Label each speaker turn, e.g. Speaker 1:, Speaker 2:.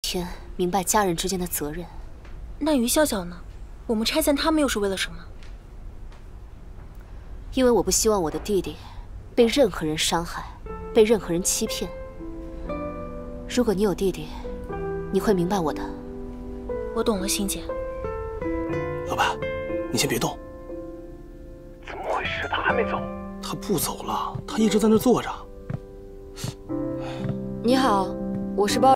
Speaker 1: 天明白家人之间的责任。
Speaker 2: 那于笑笑呢？我们拆散他们又是为了什么？
Speaker 1: 因为我不希望我的弟弟被任何人伤害，被任何人欺骗。如果你有弟弟，你会明白我的。
Speaker 2: 我懂了，欣姐。
Speaker 3: 老板，你先别动。
Speaker 4: 怎么回事？他还没走？
Speaker 3: 他不走了，他一直在那坐着。
Speaker 5: 你好，我是包。